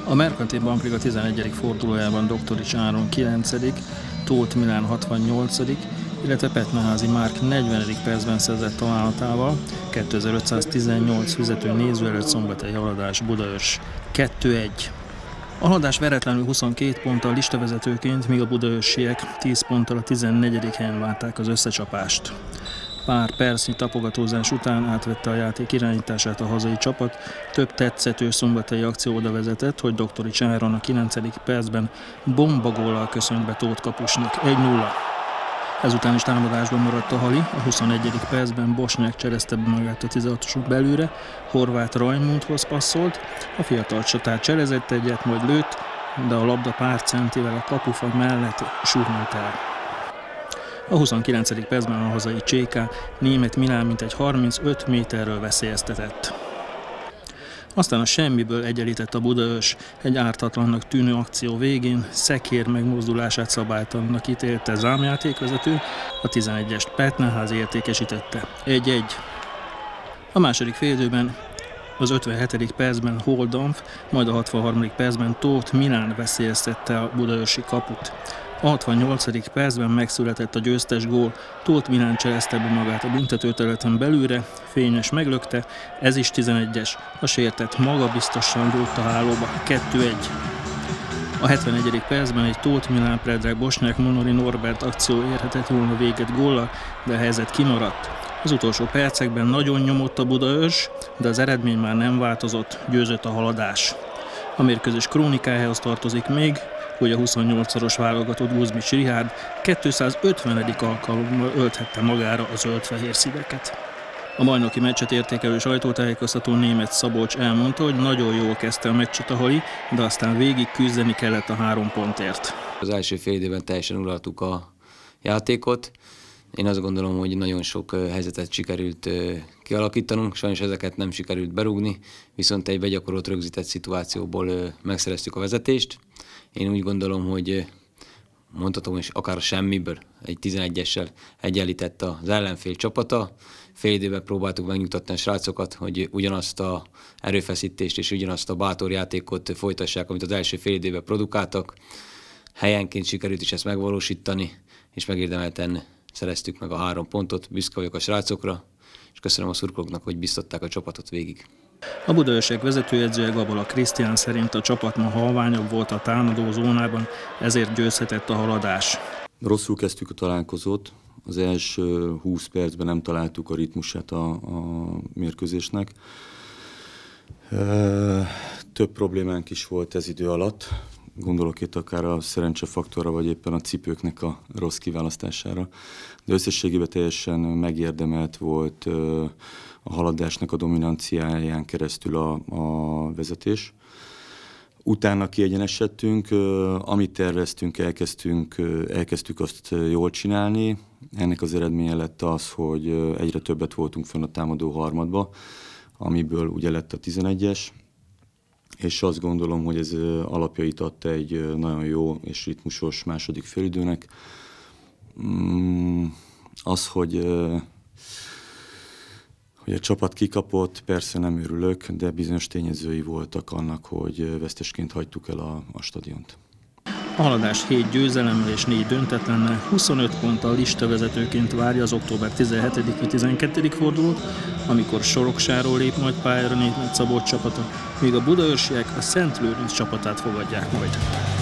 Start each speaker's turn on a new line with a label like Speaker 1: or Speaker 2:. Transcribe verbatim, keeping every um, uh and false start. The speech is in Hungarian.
Speaker 1: A Merkantil Bankliga tizenegyedik fordulójában Doktorics Áron kilencedik, Tóth Milán hatvannyolcadik, illetve Petneházy Márk negyvenedik percben szerzett találatával kétezer-ötszáztizennyolc fizető néző előtt Szombathely Haladás Budaörs kettő egy. A Haladás veretlenül huszonkét ponttal listavezetőként, míg a budaörsiek tíz ponttal a tizennegyedik helyen várták az összecsapást. Pár percnyi tapogatózás után átvette a játék irányítását a hazai csapat, több tetszető szombathelyi akció oda vezetett, hogy Doktorics Áron a kilencedik percben bombagóllal köszönt be Tóth kapusnak egy nulla. Ezután is támadásban maradt a Hali, a huszonegyedik percben Bosnyák cserezte be magát a tizenhatosok belőle, Horváth Rajmundhoz passzolt, a fiatal csatár cselezett egyet, majd lőtt, de a labda pár centivel a kapufag mellett surrant el. A huszonkilencedik percben a hazai cé ká német Milán mintegy harmincöt méterről veszélyeztetett. Aztán a semmiből egyenlített a Budaörs, egy ártatlannak tűnő akció végén Szekér megmozdulását szabálytalannak ítélte zámjátékvezető, a tizenegyest Petneházy értékesítette egy egy. A második félidőben az ötvenhetedik percben Holdampf, majd a hatvanharmadik percben Tóth Milán veszélyeztette a budaörsi kaput. A hatvannyolcadik percben megszületett a győztes gól, Tóth Milán cselezte be magát a büntetőterületen belülre, Fényes meglökte, ez is tizenegyes, a sértett magabiztosan rúgta a hálóba kettő egy. A hetvenegyedik percben egy Tóth Milán Predrag Bosnyák Monori Norbert akció érhetett volna véget góllal, de a helyzet kimaradt. Az utolsó percekben nagyon nyomott a Budaörs, de az eredmény már nem változott, győzött a Haladás. A mérkőzés krónikájához tartozik még, hogy a huszonnyolcszoros válogatott Guzmics Richárd kétszázötvenedik alkalommal ölthette magára a zöld-fehér szíveket. A bajnoki meccset értékelő sajtótájékoztató Németh Szabolcs elmondta, hogy nagyon jól kezdte a meccset a Hali, de aztán végig küzdeni kellett a három pontért.
Speaker 2: Az első fél időben teljesen uraltuk a játékot. Én azt gondolom, hogy nagyon sok helyzetet sikerült kialakítanunk, sajnos ezeket nem sikerült berúgni, viszont egy begyakorolt rögzített szituációból megszereztük a vezetést. Én úgy gondolom, hogy mondhatom, hogy akár a semmiből egy tizenegyessel egyenlített az ellenfél csapata. Fél időben próbáltuk megnyugtatni a srácokat, hogy ugyanazt az erőfeszítést és ugyanazt a bátor játékot folytassák, amit az első fél időben produkáltak. Helyenként sikerült is ezt megvalósítani, és megérdemelten szereztük meg a három pontot, büszke vagyok a srácokra, és köszönöm a szurkolóknak, hogy biztatták a csapatot végig.
Speaker 1: A budaörsek vezetőedzője Gabola Krisztián szerint a csapat ma halványabb volt a támadó zónában, ezért győzhetett a Haladás.
Speaker 3: Rosszul kezdtük a találkozót, az első húsz percben nem találtuk a ritmusát a, a mérkőzésnek. Több problémánk is volt ez idő alatt. Gondolok itt akár a szerencsefaktorra, vagy éppen a cipőknek a rossz kiválasztására. De összességében teljesen megérdemelt volt a Haladásnak a dominanciáján keresztül a, a vezetés. Utána kiegyenesedtünk, amit terveztünk, elkezdtünk, elkezdtük azt jól csinálni. Ennek az eredménye lett az, hogy egyre többet voltunk fönn a támadó harmadba, amiből ugye lett a tizenegyes. És azt gondolom, hogy ez alapjait adta egy nagyon jó és ritmusos második félidőnek. Az, hogy, hogy a csapat kikapott, persze nem örülök, de bizonyos tényezői voltak annak, hogy vesztesként hagytuk el a, a stadiont.
Speaker 1: A Haladás hét győzelemmel és négy döntetlennel huszonöt ponttal listavezetőként várja az október tizenhetedik-tizenkettedik fordulót, amikor Soroksáról lép majd pályára Németh Szabolcs csapata, míg a budaörsiek a Szent Lőrinc csapatát fogadják majd.